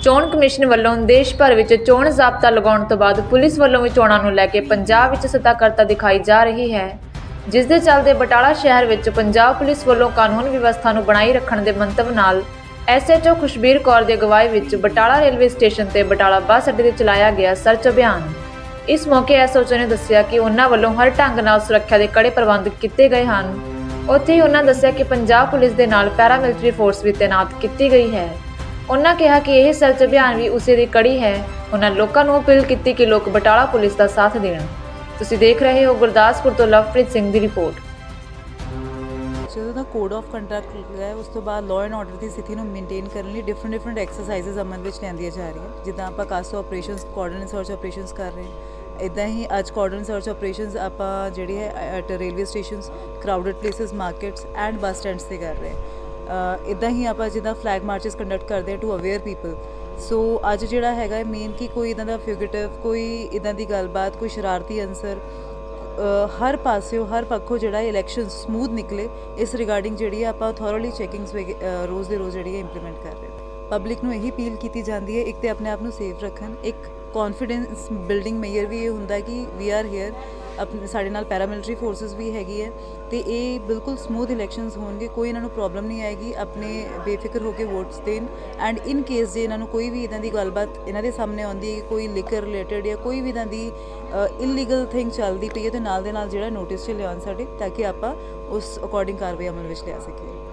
ਚੋਣ ਕਮਿਸ਼ਨ ਵੱਲੋਂ ਦੇਸ਼ ਭਰ ਵਿੱਚ ਚੋਣ ਜ਼ਾਬਤਾ ਲਗਾਉਣ ਤੋਂ ਬਾਅਦ ਪੁਲਿਸ ਵੱਲੋਂ ਵੀ ਚੋਣਾਂ ਨੂੰ ਲੈ ਕੇ ਪੰਜਾਬ ਵਿੱਚ ਸਤਰਕਤਾ ਦਿਖਾਈ ਜਾ ਰਹੀ ਹੈ, ਜਿਸ ਦੇ ਚੱਲਦੇ ਬਟਾਲਾ ਸ਼ਹਿਰ ਵਿੱਚ ਪੰਜਾਬ ਪੁਲਿਸ ਵੱਲੋਂ ਕਾਨੂੰਨ ਵਿਵਸਥਾ ਨੂੰ ਬਣਾਈ ਰੱਖਣ ਦੇ ਮੰਤਵ ਨਾਲ SHO ਖੁਸ਼ਬੀਰ ਕੌਰ ਦੀ ਅਗਵਾਈ ਵਿੱਚ ਬਟਾਲਾ ਰੇਲਵੇ ਸਟੇਸ਼ਨ ਤੇ ਬਟਾਲਾ ਬੱਸ ਅੱਡੇ ਤੇ ਚਲਾਇਆ ਗਿਆ ਸਰਚ ਅਭਿਆਨ। ਇਸ ਮੌਕੇ SHO ਨੇ ਦੱਸਿਆ ਕਿ ਉਹਨਾਂ ਵੱਲੋਂ ਹਰ ਢੰਗ ਨਾਲ ਸੁਰੱਖਿਆ ਦੇ ਕੜੇ ਪ੍ਰਬੰਧ ਕੀਤੇ ਗਏ ਹਨ। ਉੱਥੇ ਹੀ ਉਹਨਾਂ ਦੱਸਿਆ ਕਿ ਪੰਜਾਬ ਪੁਲਿਸ ਦੇ ਨਾਲ ਪੈਰਾਮਿਲਟਰੀ ਫੋਰਸ ਵੀ ਤੈਨਾਤ ਕੀਤੀ ਗਈ ਹੈ। ਉਹਨਾਂ ਕਿਹਾ ਕਿ ਇਹ ਸਰਚ ਅਭਿਆਨ ਵੀ ਉਸੇ ਦੀ ਕੜੀ ਹੈ। ਉਹਨਾਂ ਲੋਕਾਂ ਨੂੰ ਅਪੀਲ ਕੀਤੀ ਕਿ ਲੋਕ ਬਟਾਲਾ ਪੁਲਿਸ ਦਾ ਸਾਥ ਦੇਣ। ਤੁਸੀਂ ਦੇਖ ਰਹੇ ਹੋ ਗੁਰਦਾਸਪੁਰ ਤੋਂ ਲਵਪ੍ਰੀਤ ਸਿੰਘ ਦੀ ਰਿਪੋਰਟ। ਜਦੋਂ ਦਾ ਕੋਡ ਆਫ ਕੰਡਕਟ ਹੈ ਉਸ ਤੋਂ ਬਾਅਦ ਲਾਅ ਐਂਡ ਆਰਡਰ ਦੀ ਸਥਿਤੀ ਨੂੰ ਮੇਨਟੇਨ ਕਰਨ ਲਈ ਡਿਫਰੈਂਟ ਐਕਸਰਸਾਈਜ਼ਸ ਅਮਲ ਵਿੱਚ ਲਿਆਂਦੀਆਂ ਜਾ ਰਹੀਆਂ। ਜਿੱਦਾਂ ਆਪਾਂ CASO operations, coordinate search operations ਕਰ ਰਹੇ ਹਾਂ, ਇੱਦਾਂ ਹੀ ਅੱਜ ਕੋਆਰਡੀਨੇਟ ਸਰਚ ਆਪਰੇਸ਼ਨਸ ਆਪਾਂ ਜਿਹੜੀ ਹੈ at railway stations, crowded places, markets and bus stands 'ਤੇ ਕਰ ਰਹੇ ਹਾਂ। ਇੱਦਾਂ ਹੀ ਆਪਾਂ ਜਿੱਦਾਂ ਫਲੈਗ ਮਾਰਚਸ ਕੰਡਕਟ ਕਰਦੇ ਹਾਂ ਟੂ ਅਵੇਅਰ ਪੀਪਲ। ਸੋ ਅੱਜ ਜਿਹੜਾ ਹੈਗਾ ਮੇਨ ਕਿ ਕੋਈ ਇੱਦਾਂ ਦਾ ਫਿਊਗੇਟਿਵ, ਕੋਈ ਇੱਦਾਂ ਦੀ ਗੱਲਬਾਤ, ਕੋਈ ਸ਼ਰਾਰਤੀ ਅਨਸਰ ਹਰ ਪਾਸਿਓਂ ਹਰ ਪੱਖੋਂ ਜਿਹੜਾ ਇਲੈਕਸ਼ਨ ਸਮੂਥ ਨਿਕਲੇ, ਇਸ ਰਿਗਾਰਡਿੰਗ ਜਿਹੜੀ ਆਪਾਂ ਥੋਰਲੀ ਚੈਕਿੰਗਸ ਰੋਜ਼ ਦੇ ਰੋਜ਼ ਜਿਹੜੀ ਇੰਪਲੀਮੈਂਟ ਕਰ ਰਹੇ ਹਾਂ। ਪਬਲਿਕ ਨੂੰ ਇਹੀ ਅਪੀਲ ਕੀਤੀ ਜਾਂਦੀ ਹੈ, ਇੱਕ ਤਾਂ ਆਪਣੇ ਆਪ ਨੂੰ ਸੇਫ ਰੱਖਣ, ਇੱਕ ਕੌਨਫੀਡੈਂਸ ਬਿਲਡਿੰਗ ਮੇਜਰ ਵੀ ਇਹ ਹੁੰਦਾ ਕਿ ਵੀ ਆਰ ਹੇਅਰ, ਆਪਣੇ ਸਾਡੇ ਨਾਲ ਪੈਰਾਮਿਲਟਰੀ ਫੋਰਸਿਸ ਵੀ ਹੈਗੀ ਹੈ ਅਤੇ ਇਹ ਬਿਲਕੁਲ ਸਮੂਥ ਇਲੈਕਸ਼ਨਸ ਹੋਣਗੇ, ਕੋਈ ਇਹਨਾਂ ਨੂੰ ਪ੍ਰੋਬਲਮ ਨਹੀਂ ਆਏਗੀ। ਆਪਣੇ ਬੇਫਿਕਰ ਹੋ ਕੇ ਵੋਟਸ ਦੇਣ ਐਂਡ ਇਨ ਕੇਸ ਜੇ ਇਹਨਾਂ ਨੂੰ ਕੋਈ ਵੀ ਇੱਦਾਂ ਦੀ ਗੱਲਬਾਤ ਇਹਨਾਂ ਦੇ ਸਾਹਮਣੇ ਆਉਂਦੀ ਹੈ, ਕੋਈ ਲਿਕਰ ਰਿਲੇਟਡ ਜਾਂ ਕੋਈ ਵੀ ਇੱਦਾਂ ਦੀ ਇਲੀਗਲ ਥਿੰਗ ਚੱਲਦੀ ਪਈ ਹੈ, ਅਤੇ ਨਾਲ ਦੇ ਨਾਲ ਜਿਹੜਾ ਨੋਟਿਸ 'ਚ ਲਿਆਉਣ ਸਾਡੇ, ਤਾਂ ਕਿ ਆਪਾਂ ਉਸ ਅਕੋਰਡਿੰਗ ਕਾਰਵਾਈ ਅਮਲ ਵਿੱਚ ਲਿਆ ਸਕੀਏ।